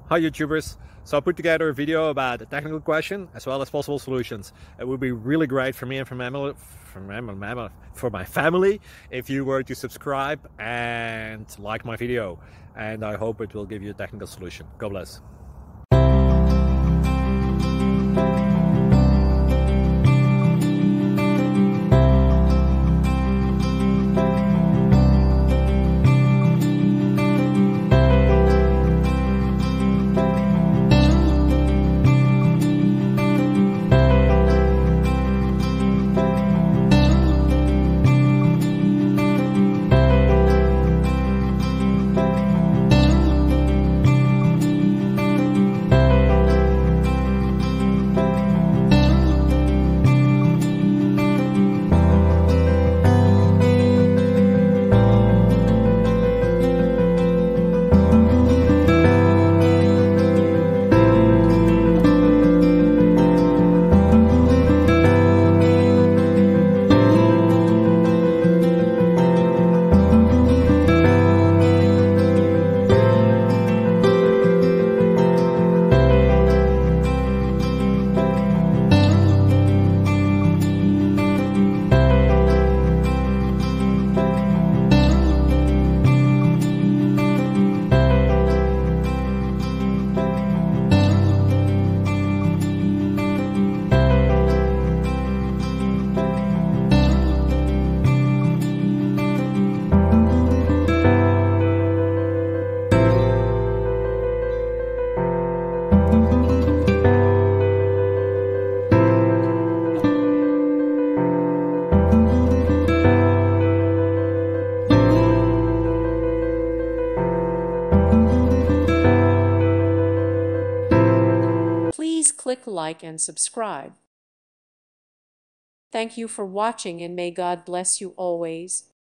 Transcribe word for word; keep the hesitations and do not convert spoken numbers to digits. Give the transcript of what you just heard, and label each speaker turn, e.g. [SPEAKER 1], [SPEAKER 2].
[SPEAKER 1] Hi YouTubers! So I put together a video about a technical question as well as possible solutions. It would be really great for me and for my family, for my, for my family if you were to subscribe and like my video. And I hope it will give you a technical solution. God bless.
[SPEAKER 2] Please click like and subscribe. Thank you for watching and may God bless you always.